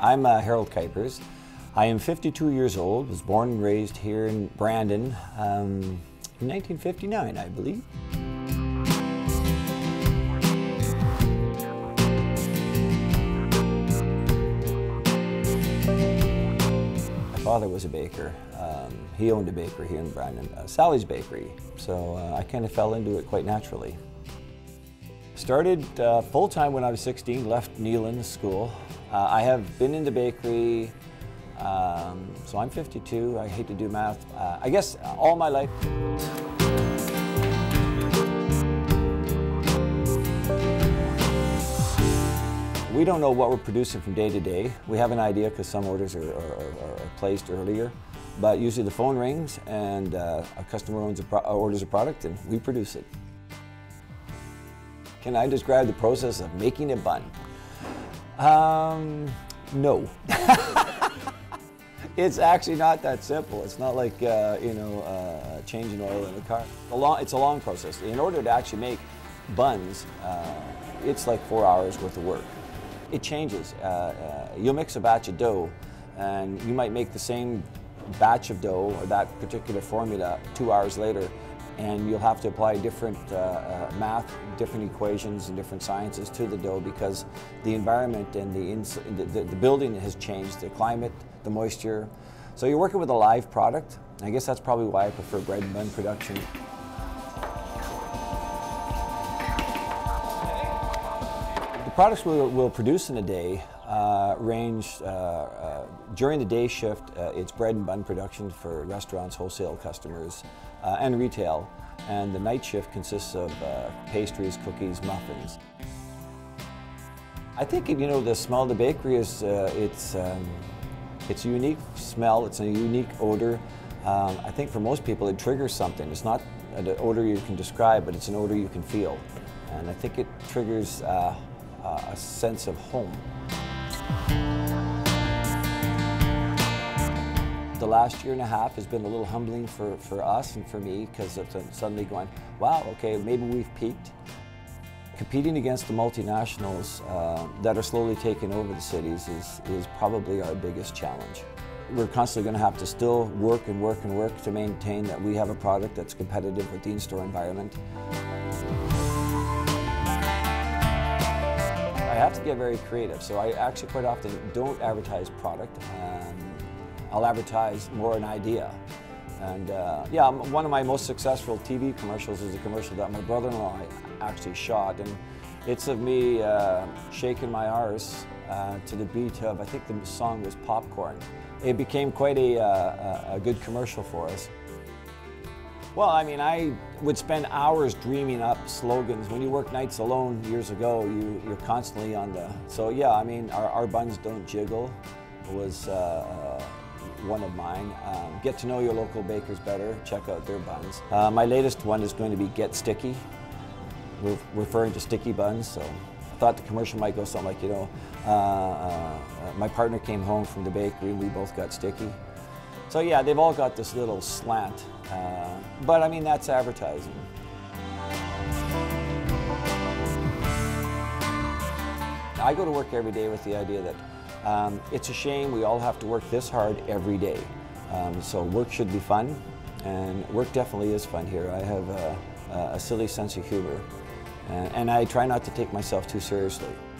I'm Harold Kuipers. I am 52 years old, was born and raised here in Brandon in 1959, I believe. My father was a baker. He owned a bakery here in Brandon, Sally's Bakery, so I kind of fell into it quite naturally. Started full-time when I was 16, left Neelan School. I have been in the bakery, so I'm 52, I hate to do math, I guess all my life. We don't know what we're producing from day to day. We have an idea because some orders are placed earlier, but usually the phone rings and a customer orders a product and we produce it. Can I describe the process of making a bun? No. It's actually not that simple. It's not like changing oil in a car. It's a long process. In order to actually make buns, it's like 4 hours worth of work. It changes. You'll mix a batch of dough, and you might make the same batch of dough or that particular formula 2 hours later, and you'll have to apply different math, different equations and different sciences to the dough because the environment and the building has changed, the climate, the moisture. So you're working with a live product. I guess that's probably why I prefer bread and bun production. The products we'll produce in a day range, during the day shift, it's bread and bun production for restaurants, wholesale customers, and retail. And the night shift consists of pastries, cookies, muffins. I think, the smell of the bakery is, it's a unique smell, it's a unique odor. I think for most people it triggers something. It's not an odor you can describe, but it's an odor you can feel. And I think it triggers a sense of home. The last year and a half has been a little humbling for us and for me because of suddenly going, wow, okay, maybe we've peaked. Competing against the multinationals that are slowly taking over the cities is probably our biggest challenge. We're constantly going to have to still work and work and work to maintain that we have a product that's competitive with the in-store environment. I have to get very creative, so I actually quite often don't advertise product. I'll advertise more an idea. And yeah, one of my most successful TV commercials is a commercial that my brother-in-law actually shot, and it's of me shaking my arse to the beat of, I think the song was Popcorn. It became quite a good commercial for us. Well, I mean, I would spend hours dreaming up slogans. When you work nights alone years ago, you're constantly on the... So yeah, I mean, our buns don't jiggle was one of mine. Get to know your local bakers better, check out their buns. My latest one is going to be Get Sticky. We're referring to sticky buns, so I thought the commercial might go something like, my partner came home from the bakery and we both got sticky. So yeah, they've all got this little slant, but I mean, that's advertising. I go to work every day with the idea that it's a shame we all have to work this hard every day. So work should be fun, and work definitely is fun here. I have a silly sense of humor, and I try not to take myself too seriously.